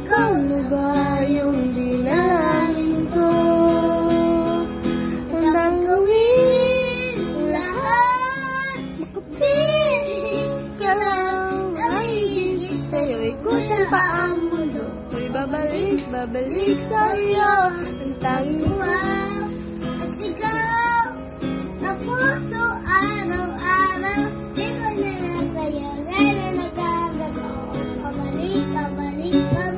ikaw na ba yung dinalangin ko? Handang gawin lahat, makapiling ka lang, ay higit sa'yo, ikutan pa ang mundo. May babalik sa'yo, ang tanging buwan at sigaw na puso araw-araw. Di ko na lang sa'yo, ngayon na nagkagato. Pabalik